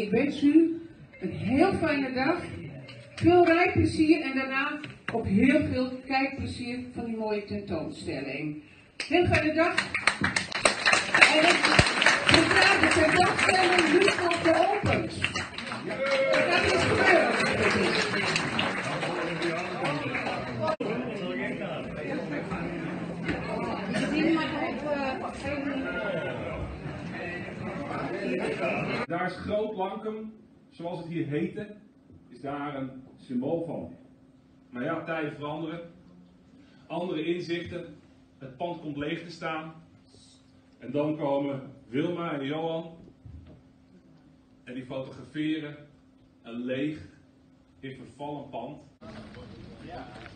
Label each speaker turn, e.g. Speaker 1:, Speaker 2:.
Speaker 1: ik wens u een heel fijne dag, veel rijplezier en daarna ook heel veel kijkplezier van die mooie tentoonstelling. Heel fijne dag. En zodra de tentoonstelling nu nog geopend. Er gaat iets gebeuren.
Speaker 2: Daar is Groot Lankum, zoals het hier heette, is daar een symbool van. Maar ja, tijden veranderen, andere inzichten, het pand komt leeg te staan. En dan komen Wilma en Johan en die fotograferen een leeg, in vervallen pand. Ja.